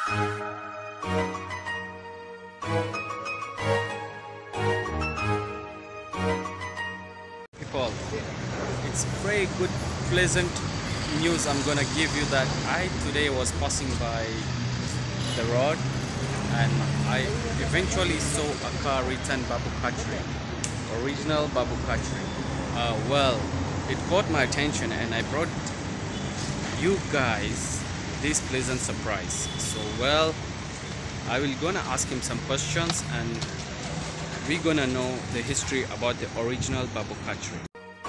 People, it's very good, pleasant news I'm gonna give you that I today was passing by the road and I eventually saw a car written Babu Kachri, Orignal Babu Kachri. Well, it caught my attention and I brought you guys this pleasant surprise. So well, I will gonna ask him some questions and we're gonna know the history about the original Babu Kachri.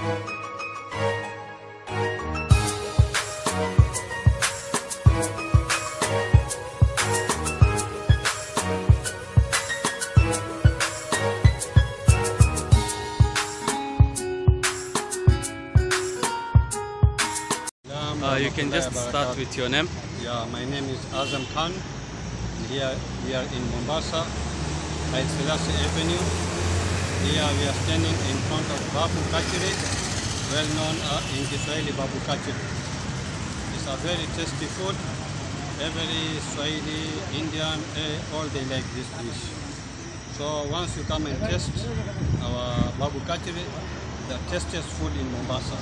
You can just start with your name. Yeah, my name is Azam Khan. Here we are in Mombasa, Haile Selassie Avenue. Here we are standing in front of Babu Kachri, well known in Israeli Babu Kachri. It's a very tasty food. Every Swahili, Indian, all they like this dish. So once you come and taste our Babu Kachri, the tastiest food in Mombasa.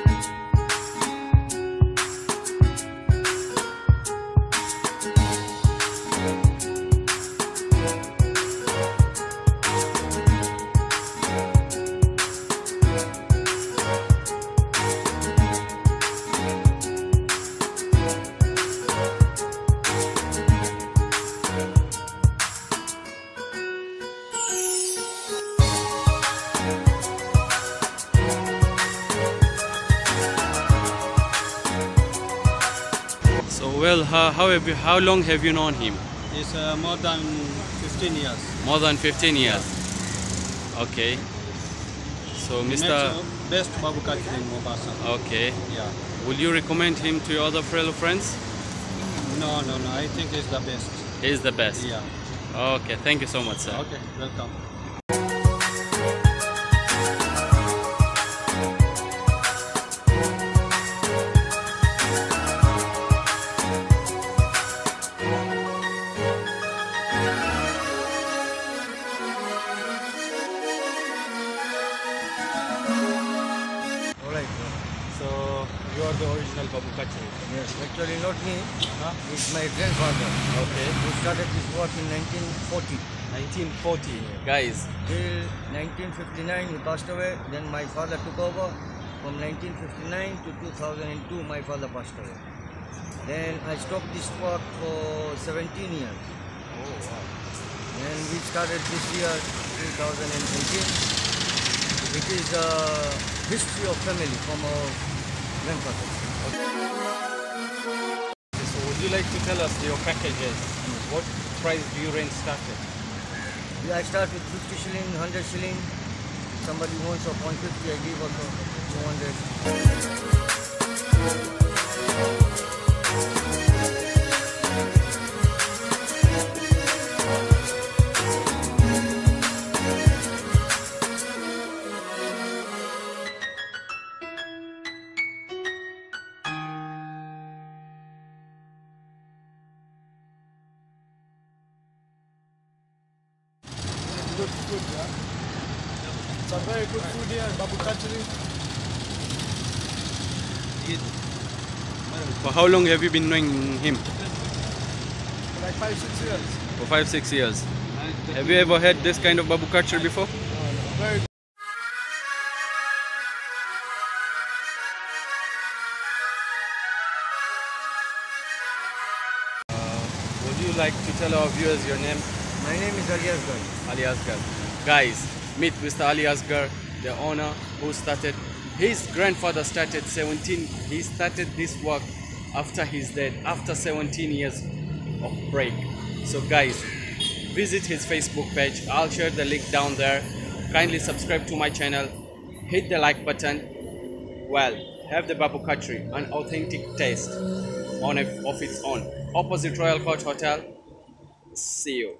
Well, how long have you known him? It's more than 15 years. More than 15 years. Okay. So, Mr. Best Babu Kachri in Mombasa. Okay. Yeah. Will you recommend him to your other fellow friends? No. I think he's the best. He's the best. Yeah. Okay. Thank you so much, sir. Okay. Welcome. So, you are the original Babu Kachri? Yes, actually not me. It's my grandfather. Okay. Who started this work in 1940. 1940. Guys. Till 1959 he passed away. Then my father took over. From 1959 to 2002 my father passed away. Then I stopped this work for 17 years. Oh wow. Then we started this year 2018. It is a history of family from our grandfather. So would you like to tell us your packages? What price do you rent started? Yeah, I start with 50 shilling, 100 shilling. Somebody wants of 150, I give also 200. Good food, yeah. It's a very good food here, Babu Kachri. For how long have you been knowing him? For like 5-6 years. For 5-6 years. Have you ever had this kind of Babu Kachri before? Very good. Would you like to tell our viewers your name? My name is Ali Asghar. Ali Asghar. Guys, meet Mr. Ali Asghar, the owner who started, his grandfather started 17, he started this work after his death, after 17 years of break. So guys, visit his Facebook page. I'll share the link down there. Kindly subscribe to my channel, hit the like button. Well, have the Babu Kachri, an authentic taste of its own. Opposite Royal Court Hotel. See you.